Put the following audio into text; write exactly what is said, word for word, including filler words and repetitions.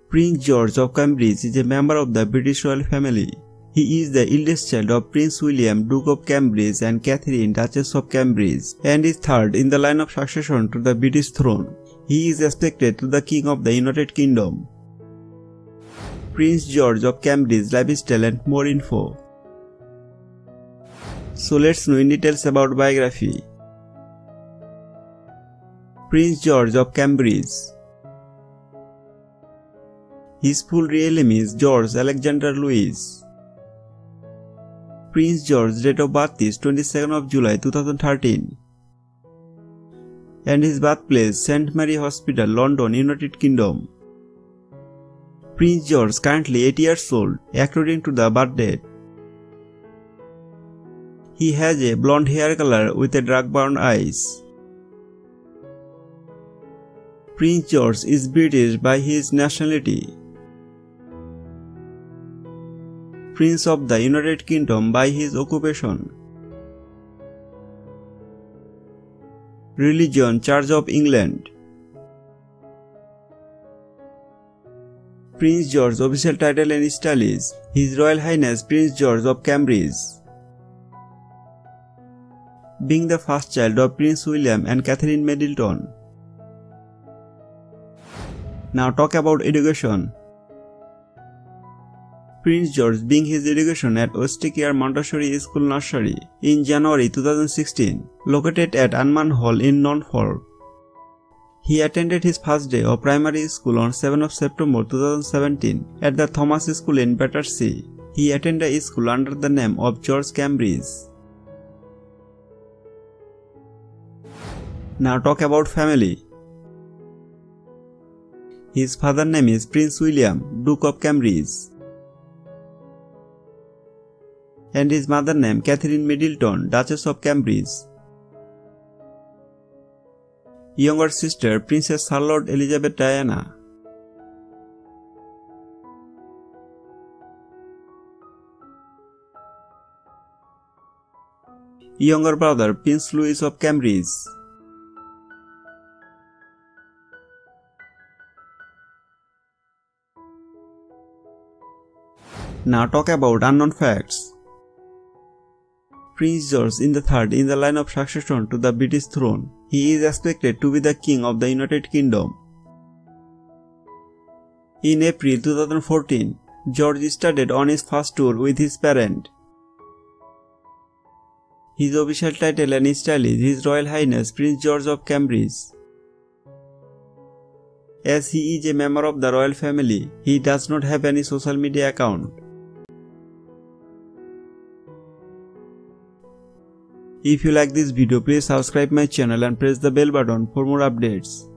Prince George of Cambridge is a member of the British royal family. He is the eldest child of Prince William, Duke of Cambridge, and Catherine, Duchess of Cambridge, and is third in the line of succession to the British throne. He is expected to be the King of the United Kingdom. Prince George of Cambridge lifestyle and more info. So let's know in details about biography. Prince George of Cambridge. His full real name is George Alexander Louis. Prince George's date of birth is twenty-second of July two thousand thirteen. And his birthplace Saint Mary Hospital, London, United Kingdom. Prince George currently eight years old according to the birth date. He has a blonde hair color with a dark brown eyes. Prince George is British by his nationality. Prince of the United Kingdom by his occupation. Religion Church of England. Prince George's official title and style is His Royal Highness Prince George of Cambridge. Being the first child of Prince William and Catherine Middleton. Now talk about education. Prince George began his education at Westacre Montessori School Nursery in January two thousand sixteen, located at Anman Hall in Norfolk. He attended his first day of primary school on seventh of September two thousand seventeen at the Thomas School in Battersea. He attended a school under the name of George Cambridge. Now talk about family. His father's name is Prince William, Duke of Cambridge, and his mother's name Catherine Middleton, Duchess of Cambridge. Younger sister Princess Charlotte Elizabeth Diana. Younger brother Prince Louis of Cambridge. Now talk about unknown facts. Prince George is the third in the line of succession to the British throne. He is expected to be the King of the United Kingdom. In April two thousand fourteen, George started on his first tour with his parents. His official title and style is His Royal Highness Prince George of Cambridge. As he is a member of the royal family, he does not have any social media account. If you like this video, please subscribe my channel and press the bell button for more updates.